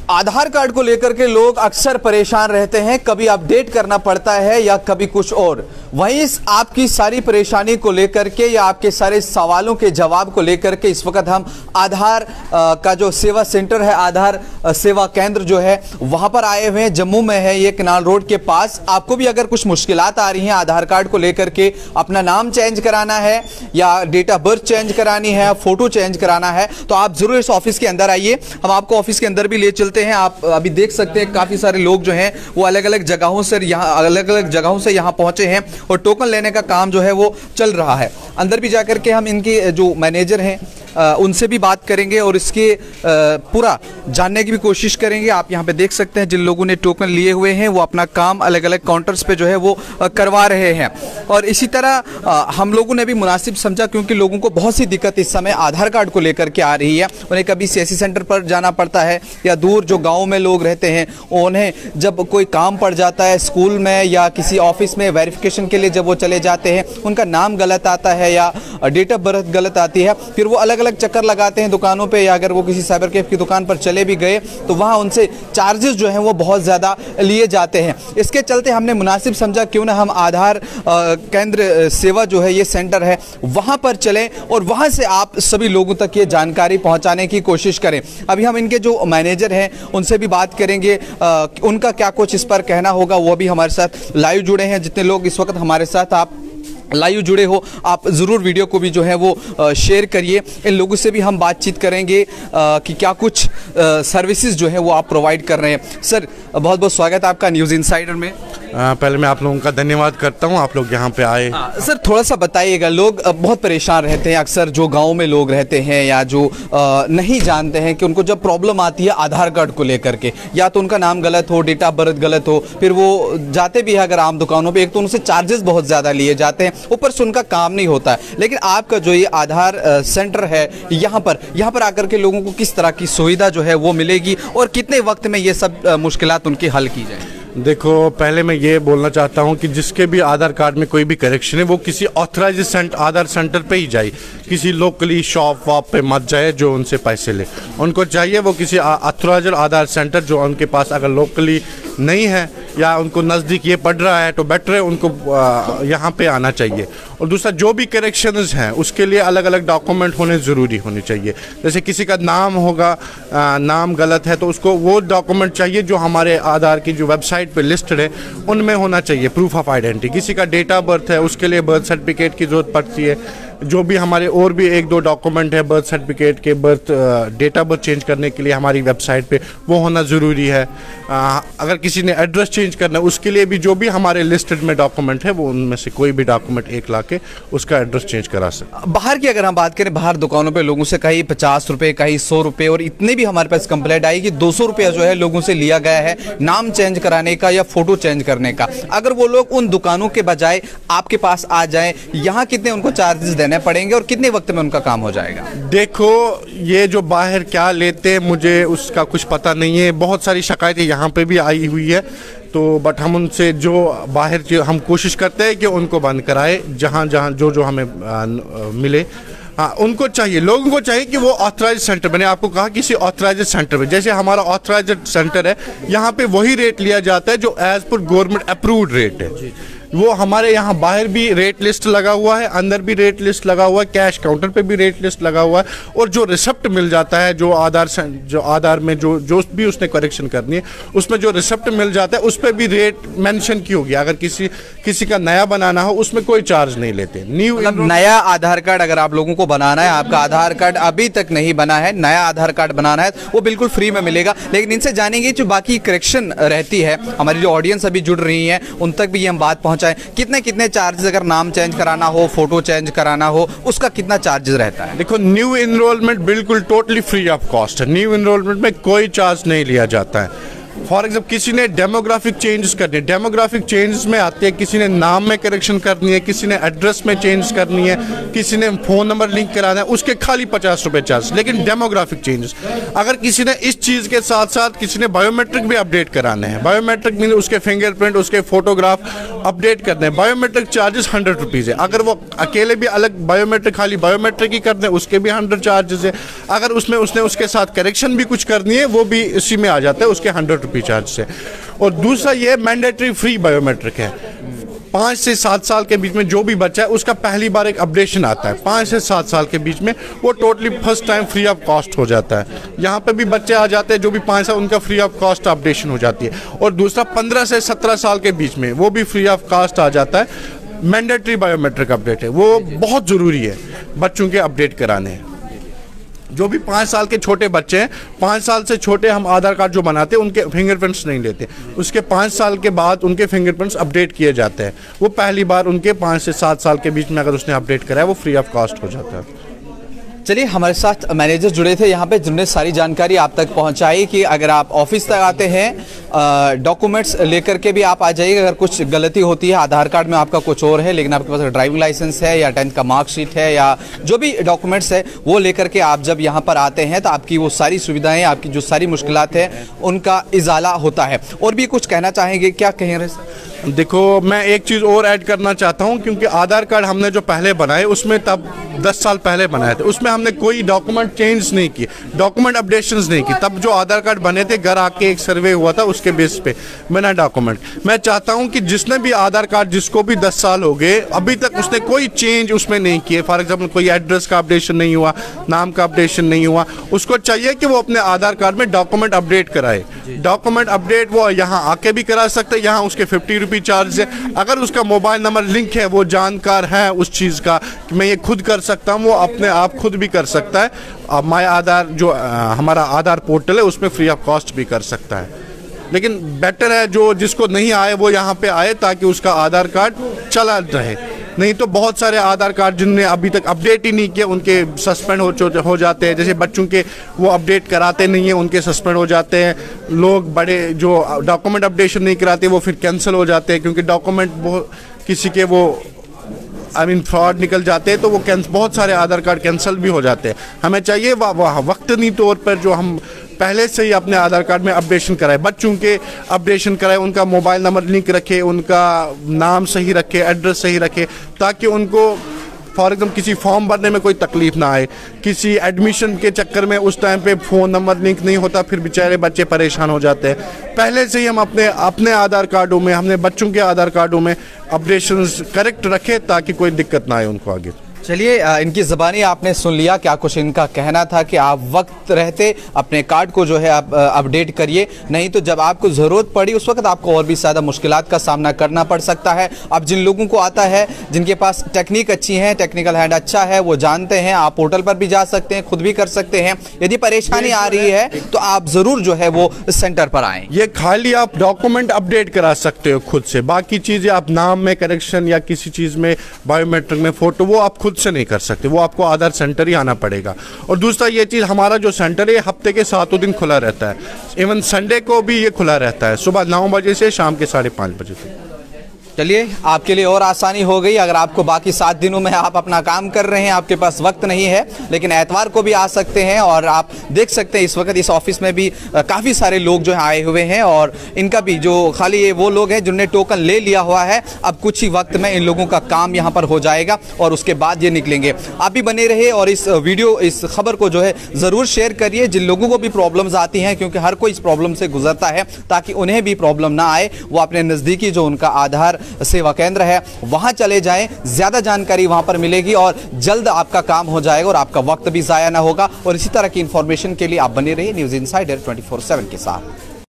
आधार card को लेकर के लोग अक्सर परेशान रहते हैं, कभी अपडेट करना पड़ता है या कभी कुछ और। वहीं इस आपकी सारी परेशानी को लेकर के या आपके सारे सवालों के जवाब को लेकर के इस वक्त हम आधार का जो सेवा सेंटर है, आधार सेवा केंद्र जो है वहां पर आए हुए हैं। जम्मू में है ये, कनाल रोड के पास। आपको भी अगर कुछ मुश्किलात आ रही हैं आधार कार्ड को लेकर के, अपना नाम चेंज कराना है या डेट ऑफ बर्थ चेंज करानी है, फोटो चेंज कराना है, तो आप जरूर इस ऑफिस के अंदर आइए। हम आपको ऑफिस के अंदर भी ले चलते हैं। आप अभी देख सकते हैं काफी सारे लोग जो हैं वो अलग अलग जगहों से यहाँ पहुंचे हैं और टोकन लेने का काम जो है वो चल रहा है। अंदर भी जाकर के हम इनके जो मैनेजर हैं उनसे भी बात करेंगे और इसके पूरा जानने की भी कोशिश करेंगे। आप यहाँ पे देख सकते हैं जिन लोगों ने टोकन लिए हुए हैं वो अपना काम अलग अलग काउंटर्स पे जो है वो करवा रहे हैं। और इसी तरह हम लोगों ने भी मुनासिब समझा, क्योंकि लोगों को बहुत सी दिक्कत इस समय आधार कार्ड को लेकर के आ रही है। उन्हें कभी सीएससी सेंटर पर जाना पड़ता है या दूर जो गाँव में लोग रहते हैं उन्हें जब कोई काम पड़ जाता है स्कूल में या किसी ऑफिस में वेरिफिकेशन के लिए जब वो चले जाते हैं, उनका नाम गलत आता है या डेट ऑफ बर्थ गलत आती है, फिर वो अलग अलग चक्कर लगाते हैं दुकानों पे, या अगर वो किसी साइबर कैफ की दुकान पर चले भी गए तो वहाँ उनसे चार्जेस जो हैं वो बहुत ज़्यादा लिए जाते हैं। इसके चलते हमने मुनासिब समझा क्यों ना हम आधार केंद्र सेवा जो है ये सेंटर है वहाँ पर चलें और वहाँ से आप सभी लोगों तक ये जानकारी पहुँचाने की कोशिश करें। अभी हम इनके जो मैनेजर हैं उनसे भी बात करेंगे, उनका क्या कुछ इस पर कहना होगा। वो भी हमारे साथ लाइव जुड़े हैं। जितने लोग इस वक्त हमारे साथ आप लाइव जुड़े हो, आप ज़रूर वीडियो को भी जो है वो शेयर करिए। इन लोगों से भी हम बातचीत करेंगे कि क्या कुछ सर्विसेज जो है वो आप प्रोवाइड कर रहे हैं। सर, बहुत बहुत स्वागत है आपका न्यूज़ इनसाइडर में। पहले मैं आप लोगों का धन्यवाद करता हूं, आप लोग यहाँ पे आए। सर, थोड़ा सा बताइएगा, लोग बहुत परेशान रहते हैं अक्सर, जो गांव में लोग रहते हैं या जो नहीं जानते हैं कि उनको जब प्रॉब्लम आती है आधार कार्ड को लेकर के, या तो उनका नाम गलत हो, डेट ऑफ बर्थ गलत हो, फिर वो जाते भी है अगर आम दुकानों पे, एक तो उनसे चार्जेस बहुत ज़्यादा लिए जाते हैं, ऊपर से उनका काम नहीं होता है। लेकिन आपका जो ये आधार सेंटर है यहाँ पर आकर के लोगों को किस तरह की सुविधा जो है वो मिलेगी और कितने वक्त में ये सब मुश्किलात उनकी हल की जाए? देखो, पहले मैं ये बोलना चाहता हूँ कि जिसके भी आधार कार्ड में कोई भी करेक्शन है वो किसी ऑथराइज्ड आधार सेंटर पे ही जाए, किसी लोकली शॉप वॉप पे मत जाए जो उनसे पैसे ले। उनको चाहिए वो किसी ऑथराइज्ड आधार सेंटर जो उनके पास अगर लोकली नहीं है या उनको नज़दीक ये पड़ रहा है तो बेटर है उनको यहाँ पे आना चाहिए। और दूसरा, जो भी करेक्शंस हैं उसके लिए अलग अलग डॉक्यूमेंट ज़रूरी होने चाहिए। जैसे किसी का नाम होगा, नाम गलत है तो उसको वो डॉक्यूमेंट चाहिए जो हमारे आधार की जो वेबसाइट पे लिस्टेड है उनमें होना चाहिए, प्रूफ ऑफ आइडेंटिटी। किसी का डेट ऑफ बर्थ है उसके लिए बर्थ सर्टिफिकेट की ज़रूरत पड़ती है। जो भी हमारे और भी एक दो डॉक्यूमेंट है बर्थ सर्टिफिकेट के, डेट ऑफ बर्थ चेंज करने के लिए हमारी वेबसाइट पे वो होना ज़रूरी है। अगर किसी ने एड्रेस चेंज करना है उसके लिए भी जो भी हमारे लिस्टेड में डॉक्यूमेंट है वो उनमें से कोई भी डॉक्यूमेंट एक ला के उसका एड्रेस चेंज करा सकते। बाहर की अगर हम बात करें, बाहर दुकानों पे लोगों से कहीं 50 रुपये, कहीं 100 रुपये, और इतने भी हमारे पास कंप्लेंट आई कि 200 रुपया जो है लोगों से लिया गया है नाम चेंज कराने का या फोटो चेंज करने का। अगर वो लोग उन दुकानों के बजाय आपके पास आ जाएं, यहाँ कितने उनको चार्जेस देने पड़ेंगे और कितने वक्त में उनका काम हो जाएगा? देखो, ये जो बाहर क्या लेते हैं मुझे उसका कुछ पता नहीं है। बहुत सारी शिकायतें यहाँ पे भी आई हुई है, तो बट हम उनसे जो बाहर हम कोशिश करते हैं कि उनको बंद कराए जहाँ जो हमें मिले। हाँ, उनको चाहिए, लोगों को चाहिए कि वो ऑथराइज्ड सेंटर, मैंने आपको कहा किसी ऑथराइज्ड सेंटर में, जैसे हमारा ऑथराइज्ड सेंटर है यहाँ पे वही रेट लिया जाता है जो as per government approved rate है। वो हमारे यहाँ बाहर भी रेट लिस्ट लगा हुआ है, अंदर भी रेट लिस्ट लगा हुआ है, कैश काउंटर पे भी रेट लिस्ट लगा हुआ है। और जो रिसिप्ट मिल जाता है जो आधार में जो भी उसने करेक्शन करनी है उसमें जो रिसिप्ट मिल जाता है उस पर भी रेट मेंशन की होगी। अगर किसी का नया बनाना हो उसमें कोई चार्ज नहीं लेते। नया आधार कार्ड अगर आप लोगों को बनाना है, आपका आधार कार्ड अभी तक नहीं बना है, नया आधार कार्ड बनाना है, वो बिल्कुल फ्री में मिलेगा। लेकिन इनसे जानेंगे जो बाकी करेक्शन रहती है, हमारी जो ऑडियंस अभी जुड़ रही है उन तक भी ये हम बात पहुँचाएं। कितने चार्जेस, अगर नाम चेंज कराना हो, फोटो चेंज कराना हो, उसका कितना चार्जेस रहता है? देखो, न्यू इनरोलमेंट बिल्कुल टोटली फ्री ऑफ कॉस्ट है। न्यू इनरोलमेंट में कोई चार्ज नहीं लिया जाता है। फॉर एग्जाम्पल किसी ने डेमोग्राफिक चेंजेस करनी है, डेमोग्राफिक चेंजेस में आते हैं, किसी ने नाम में करेक्शन करनी है, किसी ने एड्रेस में चेंज करनी है, किसी ने फ़ोन नंबर लिंक कराना है, उसके खाली 50 रुपये चार्ज। लेकिन डेमोग्राफिक चेंजेस अगर किसी ने इस चीज़ के साथ साथ किसी ने बायोमेट्रिक भी अपडेट कराने हैं, बायोमेट्रिक मीन उसके फिंगरप्रिंट, उसके फोटोग्राफ अपडेट करने हैं, बायोमेट्रिक चार्जेस 100 रुपीज़ है। अगर वो अकेले भी अलग बायोमेट्रिक खाली बायोमेट्रिक ही कर दें उसके भी 100 चार्जेस है। अगर उसमें उसने उसके साथ करेक्शन भी कुछ करनी है वो भी इसी में आ जाता है, उसके 100 रुपये चार्ज से। और दूसरा ये मैंडेटरी फ्री बायोमेट्रिक है। 5 से 7 साल के बीच में जो भी बच्चा है उसका पहली बार एक अपडेशन आता है, 5 से 7 साल के बीच में वो totally first time free of cost हो जाता है। यहाँ पे भी बच्चे आ जाते हैं जो भी 5 साल, उनका फ्री ऑफ कॉस्ट अपडेशन हो जाती है। और दूसरा 15 से 17 साल के बीच में वो भी फ्री ऑफ कॉस्ट आ जाता है। मैंडेटरी बायोमेट्रिक अपडेट है, वो बहुत ज़रूरी है बच्चों के अपडेट कराने। जो भी 5 साल के छोटे बच्चे हैं, 5 साल से छोटे हम आधार कार्ड जो बनाते हैं उनके फिंगरप्रिंट्स नहीं लेते, उसके 5 साल के बाद उनके फिंगरप्रिंट्स अपडेट किए जाते हैं। वो पहली बार उनके 5 से 7 साल के बीच में अगर उसने अपडेट कराया वो फ्री ऑफ कॉस्ट हो जाता है। चलिए, हमारे साथ मैनेजर जुड़े थे यहाँ पे, जिन्होंने सारी जानकारी आप तक पहुँचाई कि अगर आप ऑफिस तक आते हैं डॉक्यूमेंट्स लेकर के भी आप आ जाइए। अगर कुछ गलती होती है, आधार कार्ड में आपका कुछ और है लेकिन आपके पास ड्राइविंग लाइसेंस है या 10th का मार्कशीट है या जो भी डॉक्यूमेंट्स है वो लेकर के आप जब यहाँ पर आते हैं तो आपकी वो सारी सुविधाएं, आपकी जो सारी मुश्किलात है उनका इजाला होता है। और भी कुछ कहना चाहेंगे, क्या कहें रहे सर? देखो, मैं एक चीज़ और ऐड करना चाहता हूं, क्योंकि आधार कार्ड हमने जो पहले बनाए उसमें तब 10 साल पहले बनाए थे, उसमें हमने कोई डॉक्यूमेंट चेंज नहीं किए, डॉक्यूमेंट अपडेशंस नहीं की। तब जो आधार कार्ड बने थे घर आके एक सर्वे हुआ था उसके बेस पे बिना डॉक्यूमेंट। मैं चाहता हूं कि जिसने भी आधार कार्ड, जिसको भी 10 साल हो गए अभी तक उसने कोई चेंज उसमें नहीं किए, फॉर एग्जाम्पल कोई एड्रेस का अपडेशन नहीं हुआ, नाम का अपडेशन नहीं हुआ, उसको चाहिए कि वो अपने आधार कार्ड में डॉक्यूमेंट अपडेट कराए। डॉक्यूमेंट अपडेट वो यहाँ आके भी करा सकते हैं, यहाँ उसके 50 रुपये चार्ज है। अगर उसका मोबाइल नंबर लिंक है, वो जानकार है उस चीज़ का कि मैं ये खुद कर सकता हूँ, वो अपने आप खुद भी कर सकता है। माय आधार जो हमारा आधार पोर्टल है उसमें फ्री ऑफ कॉस्ट भी कर सकता है। लेकिन बेटर है जो जिसको नहीं आए वो यहाँ पे आए ताकि उसका आधार कार्ड चला रहे। नहीं तो बहुत सारे आधार कार्ड जिनने अभी तक अपडेट ही नहीं किया उनके सस्पेंड हो जाते हैं। जैसे बच्चों के वो अपडेट कराते नहीं हैं, उनके सस्पेंड हो जाते हैं। लोग बड़े जो डॉक्यूमेंट अपडेशन नहीं कराते वो फिर कैंसिल हो जाते हैं, क्योंकि डॉक्यूमेंट वो किसी के वो फ्रॉड निकल जाते हैं, तो वो बहुत सारे आधार कार्ड कैंसिल भी हो जाते हैं। हमें चाहिए वक्तनी तौर पर जो हम पहले से ही अपने आधार कार्ड में अपडेशन कराए, बच्चों के अपडेशन कराए, उनका मोबाइल नंबर लिंक रखे, उनका नाम सही रखे, एड्रेस सही रखे, ताकि उनको फॉर एग्जाम्पल किसी फॉर्म भरने में कोई तकलीफ ना आए। किसी एडमिशन के चक्कर में उस टाइम पे फ़ोन नंबर लिंक नहीं होता, फिर बेचारे बच्चे परेशान हो जाते हैं। पहले से ही हम अपने आधार कार्डों में, हमने बच्चों के आधार कार्डों में अपडेशंस करेक्ट रखे ताकि कोई दिक्कत ना आए उनको आगे। चलिए, इनकी ज़बानी आपने सुन लिया, क्या कुछ इनका कहना था कि आप वक्त रहते अपने कार्ड को जो है आप अपडेट करिए, नहीं तो जब आपको ज़रूरत पड़ी उस वक्त आपको और भी ज़्यादा मुश्किलात का सामना करना पड़ सकता है। अब जिन लोगों को आता है, जिनके पास टेक्निक अच्छी है, टेक्निकल हैंड अच्छा है, वो जानते हैं, आप पोर्टल पर भी जा सकते हैं, खुद भी कर सकते हैं। यदि परेशानी आ रही है तो आप ज़रूर जो है वो सेंटर पर आएँ। ये खाली आप डॉक्यूमेंट अपडेट करा सकते हो खुद से, बाकी चीज़ें आप नाम में करेक्शन या किसी चीज़ में बायोमेट्रिक में फ़ोटो वो आप खुद से नहीं कर सकते, वो आपको आधार सेंटर ही आना पड़ेगा। और दूसरा ये चीज़, हमारा जो सेंटर है हफ्ते के 7 दिन खुला रहता है, इवन संडे को भी ये खुला रहता है, सुबह 9 बजे से शाम के 5:30 बजे तक। चलिए, आपके लिए और आसानी हो गई। अगर आपको बाकी 7 दिनों में आप अपना काम कर रहे हैं, आपके पास वक्त नहीं है, लेकिन एतवार को भी आ सकते हैं। और आप देख सकते हैं इस वक्त इस ऑफिस में भी काफ़ी सारे लोग जो है आए हुए हैं, और इनका भी जो खाली ये वो लोग हैं जिन्होंने टोकन ले लिया हुआ है। अब कुछ ही वक्त में इन लोगों का काम यहाँ पर हो जाएगा और उसके बाद ये निकलेंगे। आप भी बने रहे और इस वीडियो, इस खबर को जो है ज़रूर शेयर करिए जिन लोगों को भी प्रॉब्लम्स आती हैं, क्योंकि हर कोई इस प्रॉब्लम से गुजरता है, ताकि उन्हें भी प्रॉब्लम ना आए। वो अपने नज़दीकी जो उनका आधार सेवा केंद्र है वहां चले जाएं, ज्यादा जानकारी वहां पर मिलेगी और जल्द आपका काम हो जाएगा और आपका वक्त भी जाया ना होगा। और इसी तरह की इंफॉर्मेशन के लिए आप बने रहिए न्यूज़ इनसाइडर 24/7 के साथ।